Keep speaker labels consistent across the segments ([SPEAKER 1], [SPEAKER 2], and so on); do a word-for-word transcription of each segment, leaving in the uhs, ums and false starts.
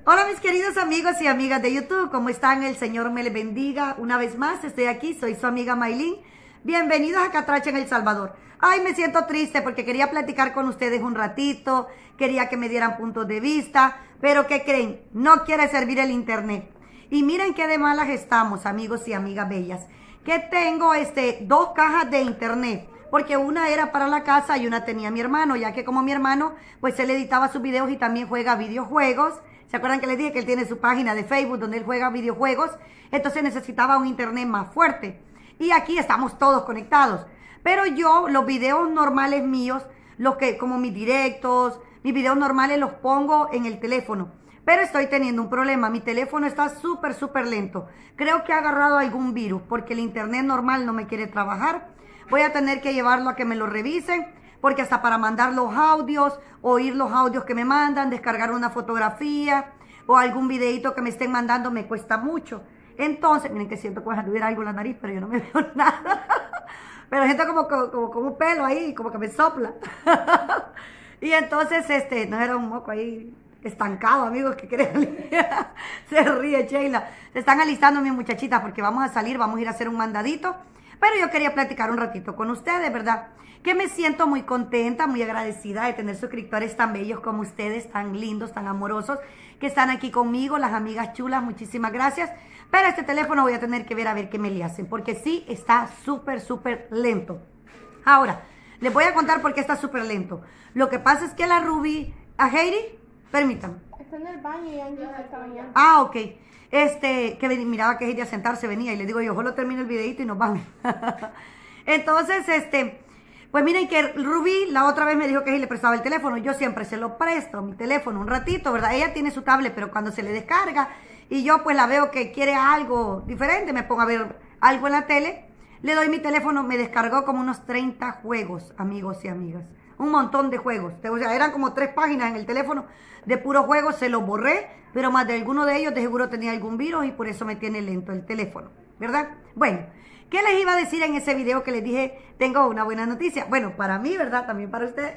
[SPEAKER 1] Hola mis queridos amigos y amigas de YouTube, ¿cómo están? El Señor me les bendiga. Una vez más estoy aquí, soy su amiga Maylin. Bienvenidos a Catracha en El Salvador. Ay, me siento triste porque quería platicar con ustedes un ratito, quería que me dieran puntos de vista, pero ¿qué creen? No quiere servir el internet. Y miren qué de malas estamos, amigos y amigas bellas, que tengo este, dos cajas de internet, porque una era para la casa y una tenía mi hermano, ya que como mi hermano, pues él editaba sus videos y también juega videojuegos. ¿Se acuerdan que les dije que él tiene su página de Facebook donde él juega videojuegos? Entonces necesitaba un internet más fuerte. Y aquí estamos todos conectados. Pero yo, los videos normales míos, los que, como mis directos, mis videos normales los pongo en el teléfono. Pero estoy teniendo un problema. Mi teléfono está súper, súper lento. Creo que ha agarrado algún virus porque el internet normal no me quiere trabajar. Voy a tener que llevarlo a que me lo revisen, porque hasta para mandar los audios, oír los audios que me mandan, descargar una fotografía o algún videito que me estén mandando me cuesta mucho. Entonces, miren que siento que voy a tuviera algo en la nariz, pero yo no me veo nada. Pero siento como, como, como, como un pelo ahí, como que me sopla. Y entonces, este, no era un moco ahí estancado, amigos, que creen. Se ríe Sheila. Se están alistando mis muchachitas porque vamos a salir, vamos a ir a hacer un mandadito. Pero yo quería platicar un ratito con ustedes, ¿verdad? Que me siento muy contenta, muy agradecida de tener suscriptores tan bellos como ustedes, tan lindos, tan amorosos, que están aquí conmigo, las amigas chulas, muchísimas gracias. Pero este teléfono voy a tener que ver a ver qué me le hacen, porque sí está súper, súper lento. Ahora, les voy a contar por qué está súper lento. Lo que pasa es que la Ruby, a Heidi, permítanme.
[SPEAKER 2] Está en el baño y Angie se está bañando.
[SPEAKER 1] Ah, ok. Este, que miraba que ella a sentarse venía y le digo yo, solo termino el videito y nos vamos. Entonces, este, pues miren que Rubí la otra vez me dijo que si le prestaba el teléfono. Yo siempre se lo presto, mi teléfono, un ratito, ¿verdad? Ella tiene su tablet, pero cuando se le descarga y yo pues la veo que quiere algo diferente, me pongo a ver algo en la tele, le doy mi teléfono, me descargó como unos treinta juegos, amigos y amigas. Un montón de juegos. O sea, eran como tres páginas en el teléfono de puros juegos, se los borré, pero más de alguno de ellos de seguro tenía algún virus y por eso me tiene lento el teléfono, ¿verdad? Bueno, ¿qué les iba a decir en ese video que les dije? Tengo una buena noticia. Bueno, para mí, ¿verdad? También para ustedes.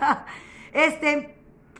[SPEAKER 1] este,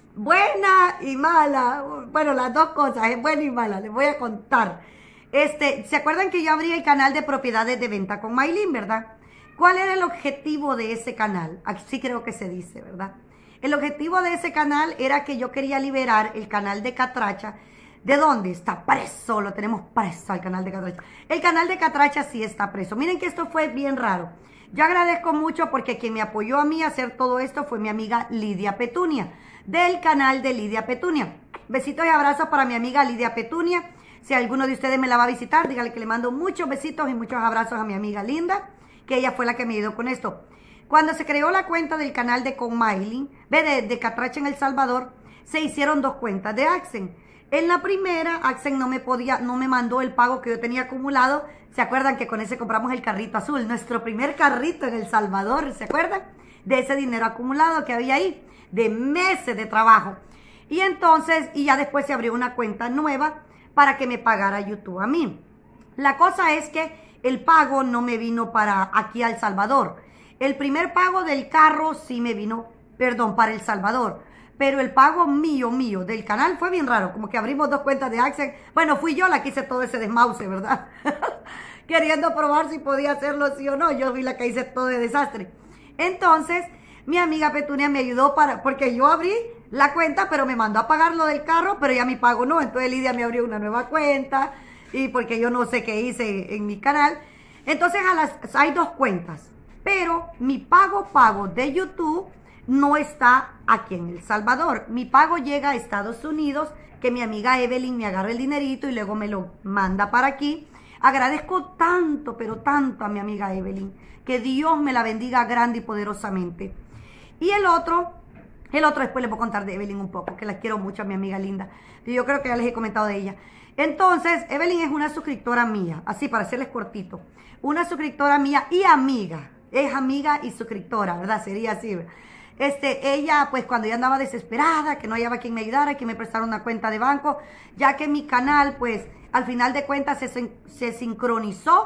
[SPEAKER 1] buena y mala. Bueno, las dos cosas, es buena y mala. Les voy a contar. Este, ¿se acuerdan que yo abrí el canal de propiedades de venta con Maylin, verdad? ¿Cuál era el objetivo de ese canal? Así creo que se dice, ¿verdad? El objetivo de ese canal era que yo quería liberar el canal de Catracha. ¿De dónde? Está preso, lo tenemos preso al canal de Catracha. El canal de Catracha sí está preso. Miren que esto fue bien raro. Yo agradezco mucho porque quien me apoyó a mí a hacer todo esto fue mi amiga Lidia Petunia, del canal de Lidia Petunia. Besitos y abrazos para mi amiga Lidia Petunia. Si alguno de ustedes me la va a visitar, dígale que le mando muchos besitos y muchos abrazos a mi amiga Linda, que ella fue la que me ayudó con esto. Cuando se creó la cuenta del canal de con Maylin, ve de, de Catracha en El Salvador, se hicieron dos cuentas de Accent. En la primera, Accent no me podía, no me mandó el pago que yo tenía acumulado. ¿Se acuerdan que con ese compramos el carrito azul? Nuestro primer carrito en El Salvador, ¿se acuerdan? De ese dinero acumulado que había ahí, de meses de trabajo. Y entonces, y ya después se abrió una cuenta nueva para que me pagara YouTube a mí. La cosa es que el pago no me vino para aquí a El Salvador. El primer pago del carro sí me vino, perdón, para El Salvador. Pero el pago mío, mío, del canal fue bien raro. Como que abrimos dos cuentas de Accent. Bueno, fui yo la que hice todo ese desmause, ¿verdad? Queriendo probar si podía hacerlo sí o no. Yo fui la que hice todo el desastre. Entonces, mi amiga Petunia me ayudó para, porque yo abrí la cuenta, pero me mandó a pagar lo del carro, pero ya mi pago no. Entonces Lidia me abrió una nueva cuenta. Y porque yo no sé qué hice en mi canal. Entonces a las, hay dos cuentas. Pero mi pago pago de YouTube no está aquí en El Salvador. Mi pago llega a Estados Unidos, que mi amiga Evelyn me agarra el dinerito y luego me lo manda para aquí. Agradezco tanto, pero tanto a mi amiga Evelyn. Que Dios me la bendiga grande y poderosamente. Y el otro, el otro después les voy a contar de Evelyn un poco, que la quiero mucho a mi amiga linda. Y yo creo que ya les he comentado de ella. Entonces, Evelyn es una suscriptora mía, así para hacerles cortito. Una suscriptora mía y amiga. Es amiga y suscriptora, ¿verdad? Sería así. Este, ella, pues cuando ya andaba desesperada, que no hallaba quien me ayudara, que me prestara una cuenta de banco, ya que mi canal, pues, al final de cuentas se, se sincronizó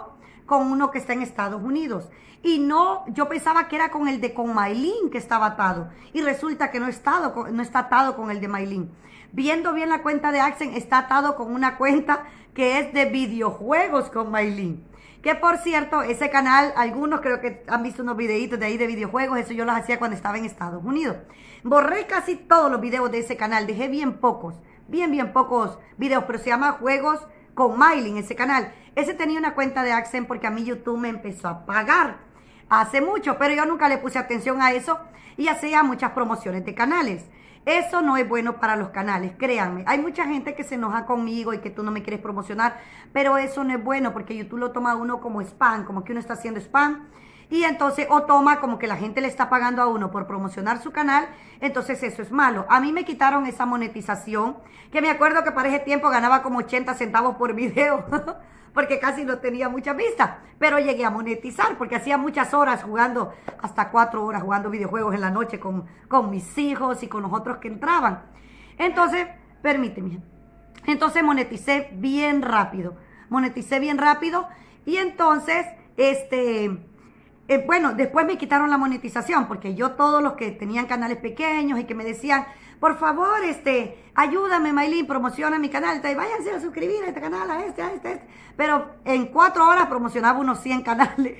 [SPEAKER 1] con uno que está en Estados Unidos. Y no, yo pensaba que era con el de con Maylin que estaba atado. Y resulta que no, estado, no está atado con el de Maylin. Viendo bien la cuenta de Accent, está atado con una cuenta que es de videojuegos con Maylin. Que por cierto, ese canal, algunos creo que han visto unos videitos de ahí de videojuegos, eso yo los hacía cuando estaba en Estados Unidos. Borré casi todos los videos de ese canal, dejé bien pocos, bien, bien pocos videos, pero se llama Juegos con Maylin, ese canal. Ese tenía una cuenta de Accent porque a mí YouTube me empezó a pagar hace mucho, pero yo nunca le puse atención a eso y hacía muchas promociones de canales. Eso no es bueno para los canales, créanme. Hay mucha gente que se enoja conmigo y que tú no me quieres promocionar, pero eso no es bueno porque YouTube lo toma a uno como spam, como que uno está haciendo spam. Y entonces, o toma como que la gente le está pagando a uno por promocionar su canal, entonces eso es malo. A mí me quitaron esa monetización, que me acuerdo que para ese tiempo ganaba como ochenta centavos por video, porque casi no tenía muchas vistas, pero llegué a monetizar, porque hacía muchas horas jugando, hasta cuatro horas jugando videojuegos en la noche con, con mis hijos y con los otros que entraban. Entonces, permíteme, entonces moneticé bien rápido, moneticé bien rápido, y entonces, este... Eh, bueno, después me quitaron la monetización porque yo todos los que tenían canales pequeños y que me decían, por favor, este, ayúdame, Maylin, promociona mi canal, entonces, váyanse a suscribir a este canal, a este, a este, a este. Pero en cuatro horas promocionaba unos cien canales.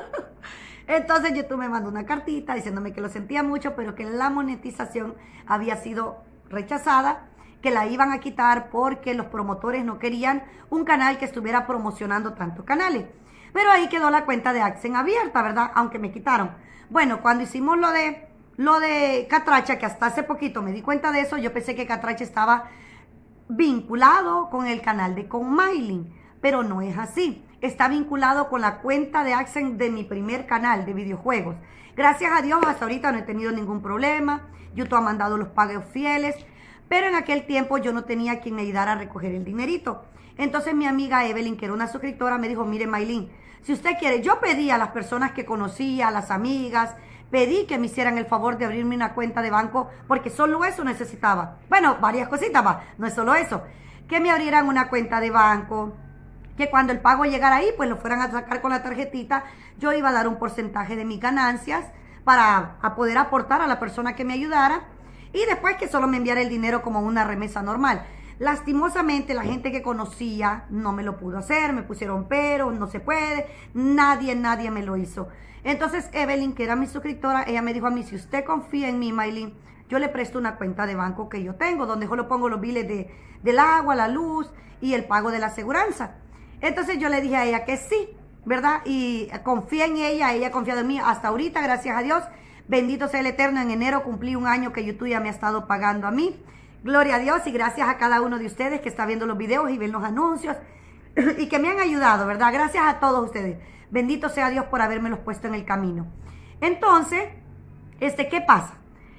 [SPEAKER 1] Entonces YouTube me mandó una cartita diciéndome que lo sentía mucho, pero que la monetización había sido rechazada, que la iban a quitar porque los promotores no querían un canal que estuviera promocionando tantos canales. Pero ahí quedó la cuenta de Accent abierta, ¿verdad? Aunque me quitaron. Bueno, cuando hicimos lo de lo de Catracha, que hasta hace poquito me di cuenta de eso, yo pensé que Catracha estaba vinculado con el canal de con Maylin, pero no es así. Está vinculado con la cuenta de Accent de mi primer canal de videojuegos. Gracias a Dios, hasta ahorita no he tenido ningún problema. YouTube ha mandado los pagos fieles, pero en aquel tiempo yo no tenía quien me ayudara a recoger el dinerito. Entonces mi amiga Evelyn, que era una suscriptora, me dijo, mire Maylin, si usted quiere, yo pedí a las personas que conocía, a las amigas, pedí que me hicieran el favor de abrirme una cuenta de banco, porque solo eso necesitaba. Bueno, varias cositas más, no es solo eso. Que me abrieran una cuenta de banco, que cuando el pago llegara ahí, pues lo fueran a sacar con la tarjetita, yo iba a dar un porcentaje de mis ganancias para a poder aportar a la persona que me ayudara, y después que solo me enviara el dinero como una remesa normal. Lastimosamente la gente que conocía no me lo pudo hacer, me pusieron pero, no se puede, nadie, nadie me lo hizo. Entonces Evelyn, que era mi suscriptora, ella me dijo a mí, si usted confía en mí, Maylin, yo le presto una cuenta de banco que yo tengo, donde yo le pongo los biles de, del agua, la luz y el pago de la aseguranza. Entonces yo le dije a ella que sí, ¿verdad? Y confié en ella, ella ha confiado en mí hasta ahorita, gracias a Dios. Bendito sea el Eterno, en enero cumplí un año que YouTube ya me ha estado pagando a mí. Gloria a Dios y gracias a cada uno de ustedes que está viendo los videos y ven los anuncios y que me han ayudado, ¿verdad? Gracias a todos ustedes. Bendito sea Dios por habérmelos puesto en el camino. Entonces, este, ¿qué pasa?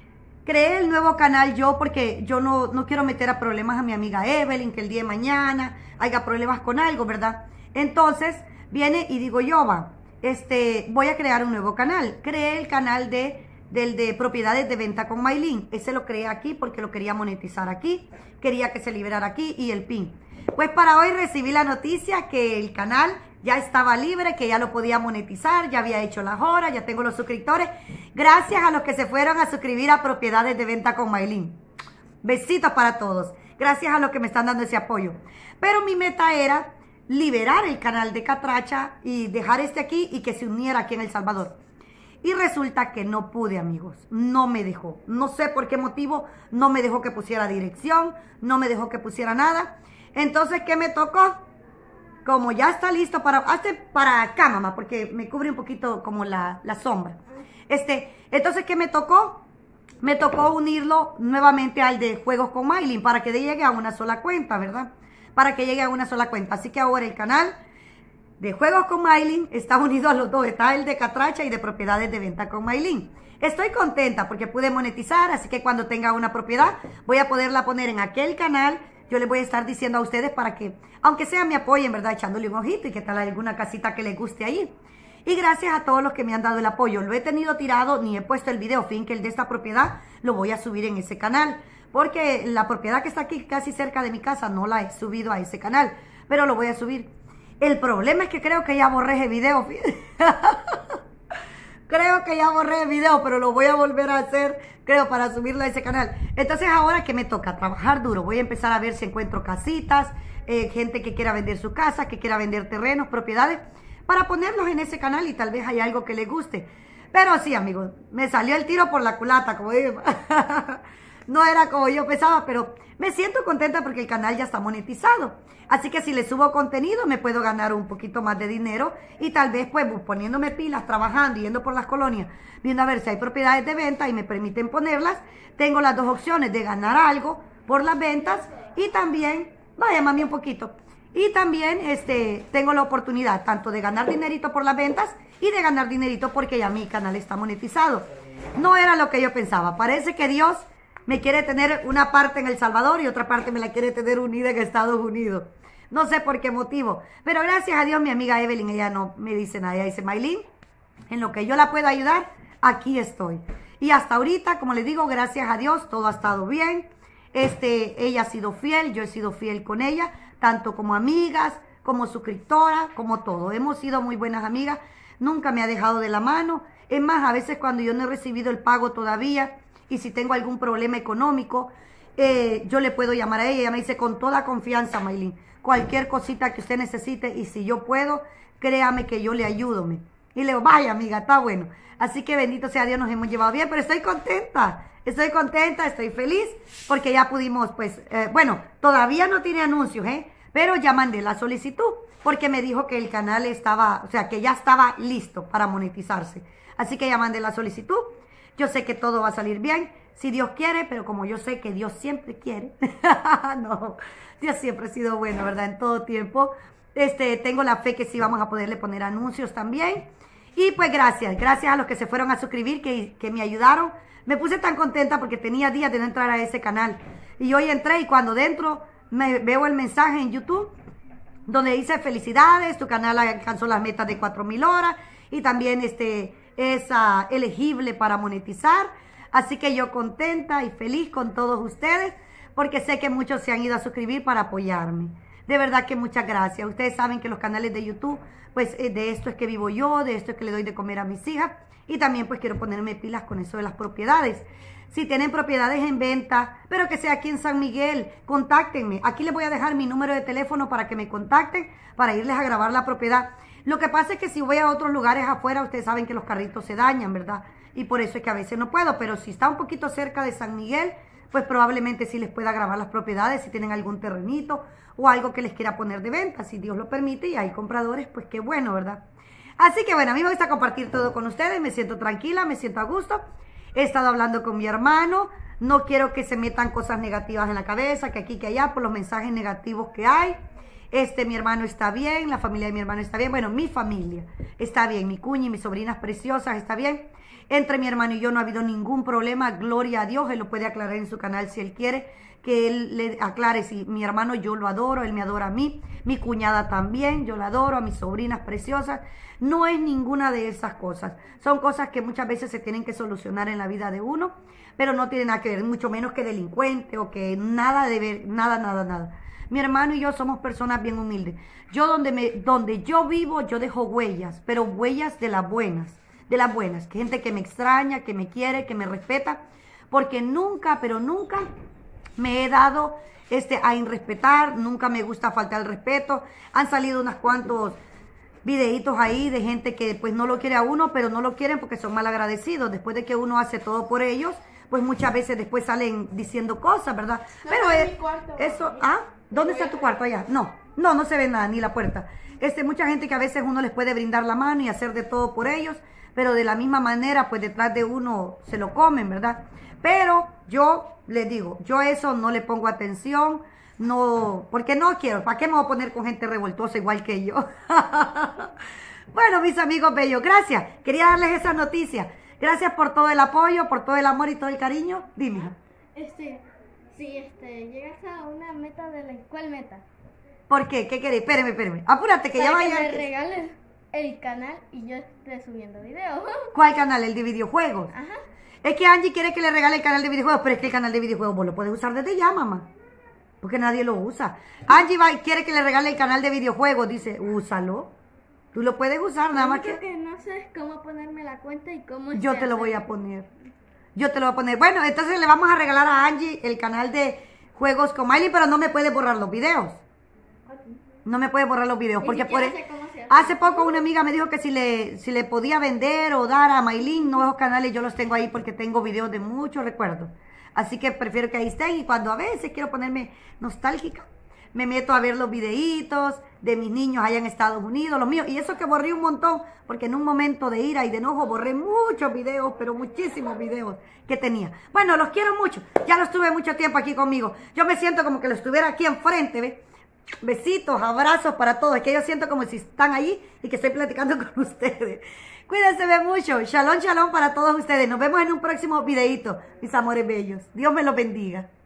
[SPEAKER 1] Creé el nuevo canal yo porque yo no, no quiero meter a problemas a mi amiga Evelyn, que el día de mañana haya problemas con algo, ¿verdad? Entonces, viene y digo yo, va, este, voy a crear un nuevo canal. Creé el canal de... del de propiedades de venta con Maylin. Ese lo creé aquí porque lo quería monetizar aquí, quería que se liberara aquí y el pin. Pues para hoy recibí la noticia que el canal ya estaba libre, que ya lo podía monetizar, ya había hecho las horas, ya tengo los suscriptores. Gracias a los que se fueron a suscribir a propiedades de venta con Maylin. Besitos para todos. Gracias a los que me están dando ese apoyo. Pero mi meta era liberar el canal de Catracha y dejar este aquí y que se uniera aquí en El Salvador. Y resulta que no pude, amigos, no me dejó. No sé por qué motivo, no me dejó que pusiera dirección, no me dejó que pusiera nada. Entonces, ¿qué me tocó? Como ya está listo para, hazte para acá, mamá, porque me cubre un poquito como la, la sombra. Este, entonces, ¿qué me tocó? Me tocó unirlo nuevamente al de Juegos con Maylin para que llegue a una sola cuenta, ¿verdad? Para que llegue a una sola cuenta. Así que ahora el canal de Juegos con Maylin está unido a los dos, está el de Catracha y de propiedades de venta con Maylin. Estoy contenta porque pude monetizar, así que cuando tenga una propiedad voy a poderla poner en aquel canal. Yo les voy a estar diciendo a ustedes para que, aunque sea, me apoyen, ¿verdad? Echándole un ojito y que tal alguna casita que les guste ahí. Y gracias a todos los que me han dado el apoyo. Lo he tenido tirado, ni he puesto el video, fin que el de esta propiedad lo voy a subir en ese canal. Porque la propiedad que está aquí casi cerca de mi casa no la he subido a ese canal, pero lo voy a subir. El problema es que creo que ya borré ese video. Creo que ya borré el video, pero lo voy a volver a hacer, creo, para subirlo a ese canal. Entonces ahora que me toca trabajar duro, voy a empezar a ver si encuentro casitas, eh, gente que quiera vender su casa, que quiera vender terrenos, propiedades, para ponerlos en ese canal y tal vez hay algo que les guste. Pero sí, amigos, me salió el tiro por la culata, como digo. No era como yo pensaba, pero me siento contenta porque el canal ya está monetizado. Así que si le subo contenido me puedo ganar un poquito más de dinero y tal vez pues poniéndome pilas, trabajando, yendo por las colonias, viendo a ver si hay propiedades de venta y me permiten ponerlas, tengo las dos opciones de ganar algo por las ventas y también, vaya mami un poquito, y también este, tengo la oportunidad tanto de ganar dinerito por las ventas y de ganar dinerito porque ya mi canal está monetizado. No era lo que yo pensaba, parece que Dios me quiere tener una parte en El Salvador y otra parte me la quiere tener unida en Estados Unidos. No sé por qué motivo. Pero gracias a Dios, mi amiga Evelyn, ella no me dice nada. Ella dice, Maylin, en lo que yo la pueda ayudar, aquí estoy. Y hasta ahorita, como les digo, gracias a Dios, todo ha estado bien. Este, ella ha sido fiel, yo he sido fiel con ella, tanto como amigas, como suscriptora, como todo. Hemos sido muy buenas amigas. Nunca me ha dejado de la mano. Es más, a veces cuando yo no he recibido el pago todavía, y si tengo algún problema económico, eh, yo le puedo llamar a ella. Ella me dice con toda confianza, Maylin, cualquier cosita que usted necesite y si yo puedo, créame que yo le ayudo. Me. Y le digo, vaya amiga, está bueno. Así que bendito sea Dios, nos hemos llevado bien, pero estoy contenta. Estoy contenta, estoy feliz porque ya pudimos, pues, eh, bueno, todavía no tiene anuncios, ¿eh? Pero ya mandé la solicitud porque me dijo que el canal estaba, o sea, que ya estaba listo para monetizarse. Así que ya mandé la solicitud. Yo sé que todo va a salir bien, si Dios quiere, pero como yo sé que Dios siempre quiere, no, Dios siempre ha sido bueno, ¿verdad? En todo tiempo, este, tengo la fe que sí vamos a poderle poner anuncios también. Y pues gracias, gracias a los que se fueron a suscribir, que, que me ayudaron. Me puse tan contenta porque tenía días de no entrar a ese canal. Y hoy entré y cuando dentro me veo el mensaje en YouTube, donde dice felicidades, tu canal alcanzó las metas de cuatro mil horas y también este... es uh, elegible para monetizar, así que yo contenta y feliz con todos ustedes, porque sé que muchos se han ido a suscribir para apoyarme. De verdad que muchas gracias. Ustedes saben que los canales de YouTube, pues eh, de esto es que vivo yo, de esto es que le doy de comer a mis hijas, y también pues quiero ponerme pilas con eso de las propiedades. Si tienen propiedades en venta, pero que sea aquí en San Miguel, contáctenme. Aquí les voy a dejar mi número de teléfono para que me contacten, para irles a grabar la propiedad. Lo que pasa es que si voy a otros lugares afuera, ustedes saben que los carritos se dañan, ¿verdad? Y por eso es que a veces no puedo, pero si está un poquito cerca de San Miguel, pues probablemente sí les pueda grabar las propiedades, si tienen algún terrenito o algo que les quiera poner de venta, si Dios lo permite y hay compradores, pues qué bueno, ¿verdad? Así que bueno, a mí me gusta compartir todo con ustedes, me siento tranquila, me siento a gusto. He estado hablando con mi hermano, no quiero que se metan cosas negativas en la cabeza, que aquí, que allá, por los mensajes negativos que hay. Este, mi hermano está bien, la familia de mi hermano está bien, bueno, mi familia está bien, mi cuña y mis sobrinas preciosas está bien. Entre mi hermano y yo no ha habido ningún problema, gloria a Dios, él lo puede aclarar en su canal si él quiere, que él le aclare si mi hermano yo lo adoro, él me adora a mí, mi cuñada también, yo la adoro, a mis sobrinas preciosas. No es ninguna de esas cosas, son cosas que muchas veces se tienen que solucionar en la vida de uno, pero no tienen nada que ver, mucho menos que delincuente o que nada de ver, nada, nada, nada. Mi hermano y yo somos personas bien humildes. Yo donde, me, donde yo vivo, yo dejo huellas, pero huellas de las buenas, de las buenas. Que gente que me extraña, que me quiere, que me respeta, porque nunca, pero nunca me he dado este, a irrespetar, nunca me gusta faltar el respeto. Han salido unos cuantos videitos ahí de gente que pues no lo quiere a uno, pero no lo quieren porque son mal agradecidos. Después de que uno hace todo por ellos, pues muchas veces después salen diciendo cosas, ¿verdad?
[SPEAKER 2] No,
[SPEAKER 1] pero
[SPEAKER 2] es
[SPEAKER 1] es,
[SPEAKER 2] mi cuarto,
[SPEAKER 1] eso, ¿ah? ¿Dónde está tu cuarto? Allá. No, no, no se ve nada, ni la puerta. Este, mucha gente que a veces uno les puede brindar la mano y hacer de todo por ellos, pero de la misma manera, pues detrás de uno se lo comen, ¿verdad? Pero yo les digo, yo eso no le pongo atención, no, porque no quiero. ¿Para qué me voy a poner con gente revoltosa igual que yo? Bueno, mis amigos bellos, gracias. Quería darles esa noticia. Gracias por todo el apoyo, por todo el amor y todo el cariño. Dime, hija.
[SPEAKER 2] Este, si este, llegas a una meta de la... ¿Cuál meta?
[SPEAKER 1] ¿Por qué? ¿Qué querés? Espérame, espérame. Apúrate que
[SPEAKER 2] Para
[SPEAKER 1] ya
[SPEAKER 2] que
[SPEAKER 1] vaya.
[SPEAKER 2] me regales el canal y yo esté subiendo videos.
[SPEAKER 1] ¿Cuál canal? El de videojuegos.
[SPEAKER 2] Ajá.
[SPEAKER 1] Es que Angie quiere que le regale el canal de videojuegos, pero es que el canal de videojuegos vos lo puedes usar desde ya, mamá. Porque nadie lo usa. Angie va y quiere que le regale el canal de videojuegos. Dice, úsalo. Tú lo puedes usar, nada más que...
[SPEAKER 2] que no sé cómo ponerme la cuenta y cómo...
[SPEAKER 1] Yo te lo voy a poner. Yo te lo voy a poner. Bueno, entonces le vamos a regalar a Angie el canal de juegos con Miley, pero no me puede borrar los videos. No me puede borrar los videos. Porque por e- hace poco una amiga me dijo que si le, si le podía vender o dar a Maylin nuevos canales, yo los tengo ahí porque tengo videos de muchos recuerdos. Así que prefiero que ahí estén, y cuando a veces quiero ponerme nostálgica, me meto a ver los videitos de mis niños allá en Estados Unidos, los míos. Y eso que borré un montón, porque en un momento de ira y de enojo borré muchos videos, pero muchísimos videos que tenía. Bueno, los quiero mucho. Ya los tuve mucho tiempo aquí conmigo. Yo me siento como que los estuviera aquí enfrente, ¿ves? Besitos, abrazos para todos. Es que yo siento como si están allí y que estoy platicando con ustedes. Cuídense mucho. Shalom, shalom para todos ustedes. Nos vemos en un próximo videito, mis amores bellos. Dios me los bendiga.